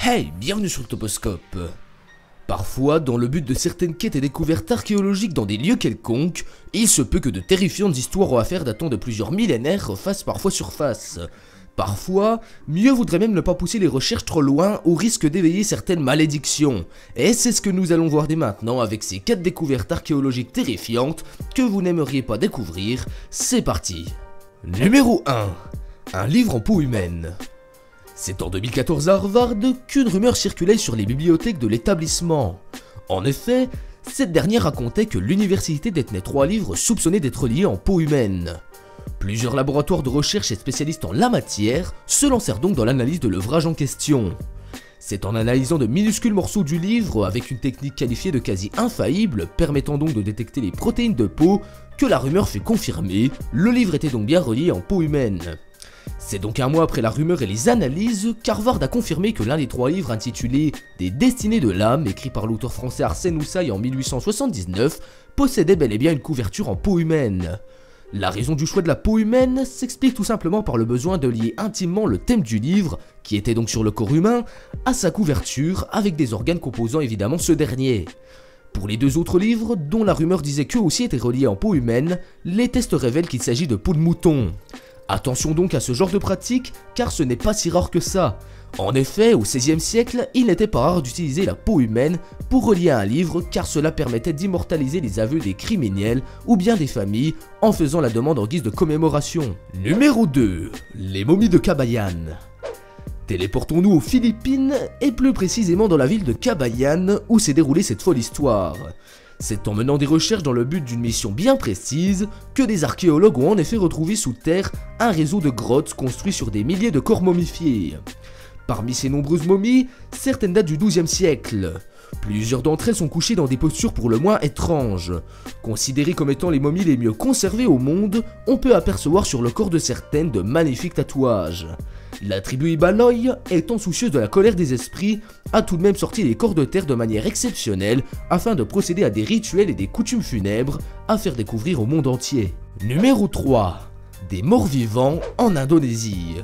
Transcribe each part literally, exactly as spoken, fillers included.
Hey, bienvenue sur le Toposcope. Parfois, dans le but de certaines quêtes et découvertes archéologiques dans des lieux quelconques, il se peut que de terrifiantes histoires ou affaires datant de plusieurs millénaires refassent parfois surface. Parfois, mieux vaudrait même ne pas pousser les recherches trop loin au risque d'éveiller certaines malédictions. Et c'est ce que nous allons voir dès maintenant avec ces quatre découvertes archéologiques terrifiantes que vous n'aimeriez pas découvrir. C'est parti. Numéro un. Un livre en peau humaine. C'est en deux mille quatorze à Harvard qu'une rumeur circulait sur les bibliothèques de l'établissement. En effet, cette dernière racontait que l'université détenait trois livres soupçonnés d'être liés en peau humaine. Plusieurs laboratoires de recherche et spécialistes en la matière se lancèrent donc dans l'analyse de l'ouvrage en question. C'est en analysant de minuscules morceaux du livre avec une technique qualifiée de quasi infaillible, permettant donc de détecter les protéines de peau, que la rumeur fut confirmée. Le livre était donc bien relié en peau humaine. C'est donc un mois après la rumeur et les analyses qu'Harvard a confirmé que l'un des trois livres intitulé « Des destinées de l'âme » écrit par l'auteur français Arsène Houssaye en mille huit cent soixante-dix-neuf possédait bel et bien une couverture en peau humaine. La raison du choix de la peau humaine s'explique tout simplement par le besoin de lier intimement le thème du livre, qui était donc sur le corps humain, à sa couverture avec des organes composant évidemment ce dernier. Pour les deux autres livres, dont la rumeur disait qu'eux aussi étaient reliés en peau humaine, les tests révèlent qu'il s'agit de peau de mouton. Attention donc à ce genre de pratique, car ce n'est pas si rare que ça. En effet, au seizième siècle, il n'était pas rare d'utiliser la peau humaine pour relier un livre, car cela permettait d'immortaliser les aveux des criminels ou bien des familles en faisant la demande en guise de commémoration. Numéro deux. Les momies de Cagayan. Téléportons-nous aux Philippines, et plus précisément dans la ville de Cagayan, où s'est déroulée cette folle histoire. C'est en menant des recherches dans le but d'une mission bien précise que des archéologues ont en effet retrouvé sous terre un réseau de grottes construits sur des milliers de corps momifiés. Parmi ces nombreuses momies, certaines datent du douzième siècle. Plusieurs d'entre elles sont couchées dans des postures pour le moins étranges. Considérées comme étant les momies les mieux conservées au monde, on peut apercevoir sur le corps de certaines de magnifiques tatouages. La tribu Ibaloy, étant soucieuse de la colère des esprits, a tout de même sorti les corps de terre de manière exceptionnelle afin de procéder à des rituels et des coutumes funèbres à faire découvrir au monde entier. Numéro trois. Des morts vivants en Indonésie.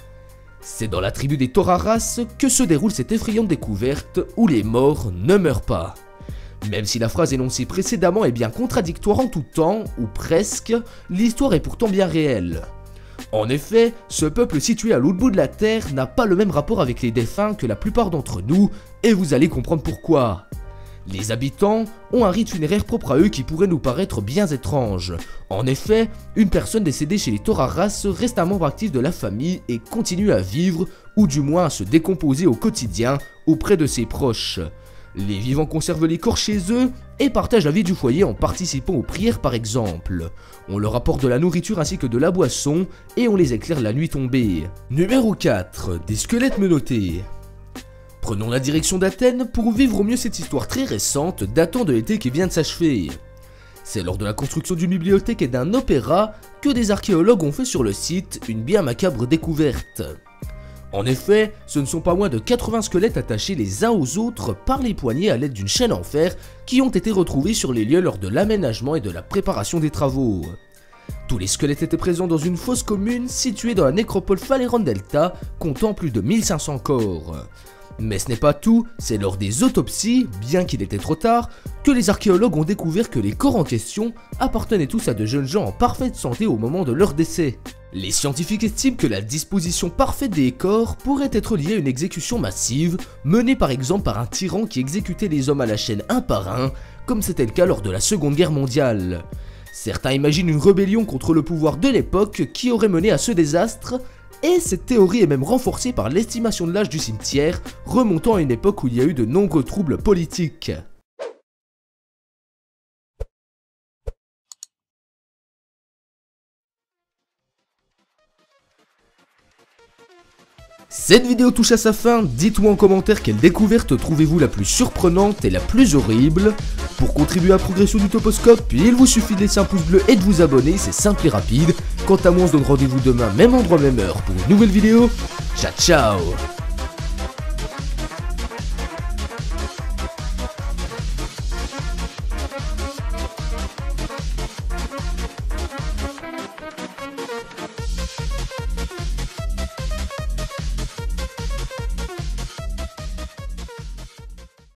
C'est dans la tribu des Toraras que se déroule cette effrayante découverte où les morts ne meurent pas. Même si la phrase énoncée précédemment est bien contradictoire en tout temps, ou presque, l'histoire est pourtant bien réelle. En effet, ce peuple situé à l'autre bout de la terre n'a pas le même rapport avec les défunts que la plupart d'entre nous, et vous allez comprendre pourquoi. Les habitants ont un rite funéraire propre à eux qui pourrait nous paraître bien étrange. En effet, une personne décédée chez les Toraras reste un membre actif de la famille et continue à vivre, ou du moins à se décomposer au quotidien auprès de ses proches. Les vivants conservent les corps chez eux et partagent la vie du foyer en participant aux prières par exemple. On leur apporte de la nourriture ainsi que de la boisson et on les éclaire la nuit tombée. Numéro quatre. Des squelettes menottés. Prenons la direction d'Athènes pour vivre au mieux cette histoire très récente datant de l'été qui vient de s'achever. C'est lors de la construction d'une bibliothèque et d'un opéra que des archéologues ont fait sur le site une bien macabre découverte. En effet, ce ne sont pas moins de quatre-vingts squelettes attachés les uns aux autres par les poignets à l'aide d'une chaîne en fer qui ont été retrouvés sur les lieux lors de l'aménagement et de la préparation des travaux. Tous les squelettes étaient présents dans une fosse commune située dans la nécropole Phaleron Delta, comptant plus de mille cinq cents corps. Mais ce n'est pas tout, c'est lors des autopsies, bien qu'il était trop tard, que les archéologues ont découvert que les corps en question appartenaient tous à de jeunes gens en parfaite santé au moment de leur décès. Les scientifiques estiment que la disposition parfaite des corps pourrait être liée à une exécution massive, menée par exemple par un tyran qui exécutait les hommes à la chaîne un par un, comme c'était le cas lors de la Seconde Guerre mondiale. Certains imaginent une rébellion contre le pouvoir de l'époque qui aurait mené à ce désastre, et cette théorie est même renforcée par l'estimation de l'âge du cimetière, remontant à une époque où il y a eu de nombreux troubles politiques. Cette vidéo touche à sa fin, dites-moi en commentaire quelle découverte trouvez-vous la plus surprenante et la plus horrible. Pour contribuer à la progression du Toposcope, il vous suffit de laisser un pouce bleu et de vous abonner, c'est simple et rapide. Quant à moi, on se donne rendez-vous demain, même endroit, même heure, pour une nouvelle vidéo. Ciao ciao.